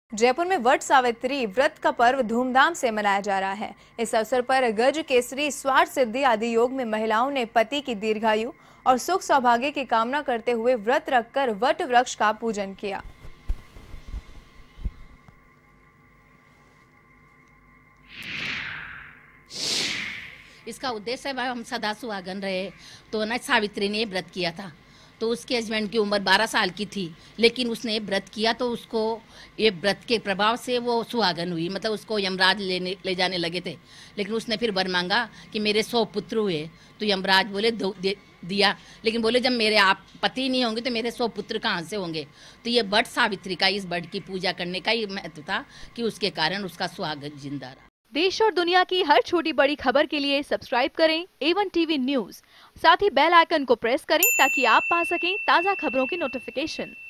जयपुर में वट सावित्री व्रत का पर्व धूमधाम से मनाया जा रहा है। इस अवसर पर गज केसरी स्वार्थ सिद्धि आदि योग में महिलाओं ने पति की दीर्घायु और सुख सौभाग्य की कामना करते हुए व्रत रखकर वट वृक्ष का पूजन किया। इसका उद्देश्य है हम सदा सुहागन रहे। तो ना सावित्री ने व्रत किया था, तो उसके हस्बैंड की उम्र 12 साल की थी, लेकिन उसने व्रत किया तो उसको ये व्रत के प्रभाव से वो सुहागन हुई। मतलब उसको यमराज ले जाने लगे थे, लेकिन उसने फिर वर मांगा कि मेरे 100 पुत्र हुए। तो यमराज बोले दिया, लेकिन बोले जब मेरे आप पति नहीं होंगे तो मेरे 100 पुत्र कहाँ से होंगे। तो ये वट सावित्री का, इस वट की पूजा करने का ये महत्व था कि उसके कारण उसका सुहागन जिंदा रहा। देश और दुनिया की हर छोटी बड़ी खबर के लिए सब्सक्राइब करें A1 टीवी न्यूज़। साथ ही बेल आइकन को प्रेस करें ताकि आप पा सकें ताज़ा खबरों की नोटिफिकेशन।